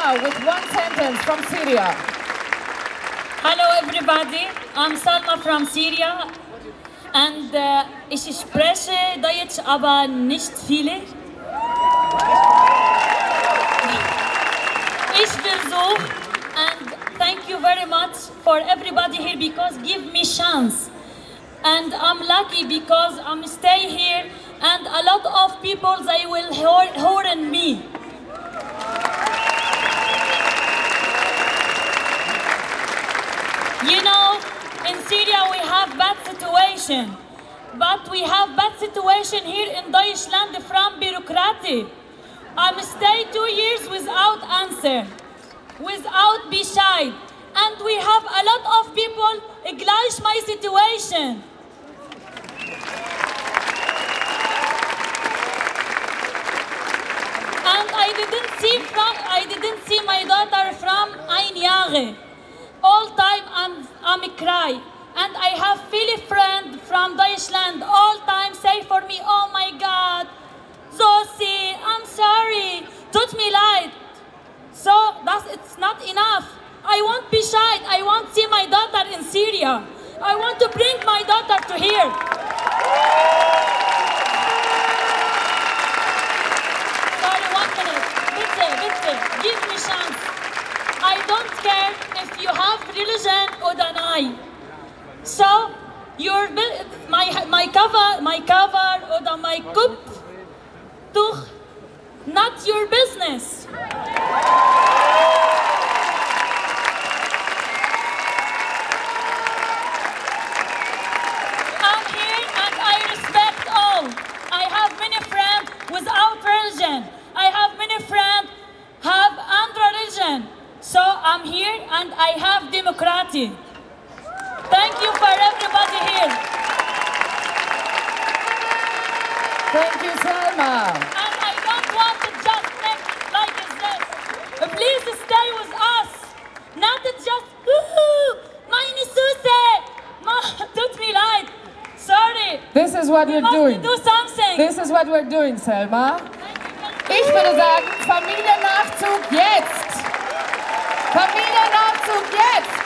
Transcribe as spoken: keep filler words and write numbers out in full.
Salma with one sentence from Syria. Hello everybody, I'm Salma from Syria and uh, ich spreche Deutsch, aber nicht viele. Ich versuche and thank you very much for everybody here because give me chance. And I'm lucky because I'm stay here and a lot of people they will hear, hear me. You know, in Syria we have bad situation, but we have bad situation here in Deutschland from bureaucracy. I'm stay two years without answer, without be shy, and we have a lot of people acknowledge my situation. And I didn't see from I didn't see my daughter from ein Jahre. All time I'm I'm cry, and I have Philip friend from Deutschland. All time say for me, oh my God, Zosi, I'm sorry, tut me leid. So that's it's not enough. I won't be shy. I want see my daughter in Syria. I want to bring my daughter to here. Sorry, one minute. Bitte, bitte, give me chance. I don't care if you have religion or not. So your my my cover, my cover or the, my cup, toch, not your business. I'm here and I respect all. I have many friends without religion. I have many friends have under religion. So I'm here and I have democracy. Thank you for everybody here. Thank you, Salma. And I don't want to just make like this. Please stay with us. Not just, meine Süße, tut mir leid. Sorry. This is what we you're must doing. do something. This is what we're doing, Salma. Ich würde sagen, Familiennachzug jetzt. Familiennachzug jetzt.